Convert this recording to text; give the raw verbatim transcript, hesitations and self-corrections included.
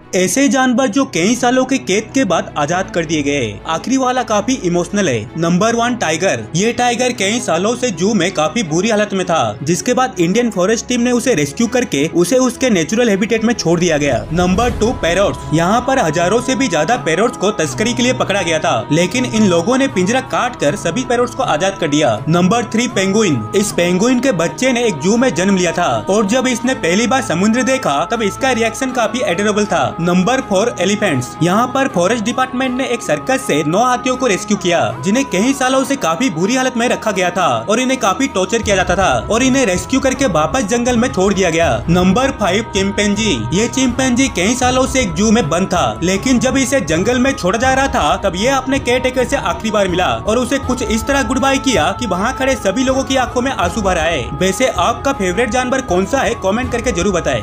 ऐसे जानवर जो कई सालों के कैद के बाद आजाद कर दिए गए। आखिरी वाला काफी इमोशनल है। Number one tiger. ये टाइगर कई सालों से जू में काफी बुरी हालत में था, जिसके बाद इंडियन फॉरेस्ट टीम ने उसे रेस्क्यू करके उसे उसके नेचुरल हैबिटेट में छोड़ दिया गया। Number two parrots. यहाँ पर हजारों से भी ज्यादा पैरोट्स को तस्करी के लिए पकड़ा गया था, लेकिन इन लोगों ने पिंजरा काट कर सभी पैरोट्स को आजाद कर दिया। Number three penguin. इस पेंगुइन के बच्चे ने एक जू में जन्म लिया था और जब इसने पहली बार समुद्र देखा तब इसका रिएक्शन काफी एडोरेबल था। Number four elephants. यहाँ पर फॉरेस्ट डिपार्टमेंट ने एक सर्कस से नौ हाथियों को रेस्क्यू किया, जिन्हें कई सालों से काफी बुरी हालत में रखा गया था और इन्हें काफी टॉर्चर किया जाता था और इन्हें रेस्क्यू करके वापस जंगल में छोड़ दिया गया। Number five chimpanzee. ये चिंपैंजी कई सालों से एक जू में बंद था, लेकिन जब इसे जंगल में छोड़ा जा रहा था तब ये अपने केयर टेकर से आखिरी बार मिला और उसे कुछ इस तरह गुड बाय किया कि वहाँ खड़े सभी लोगों की आंखों में आंसू भर आए। वैसे आपका फेवरेट जानवर कौन सा है, कमेंट करके जरूर बताएं।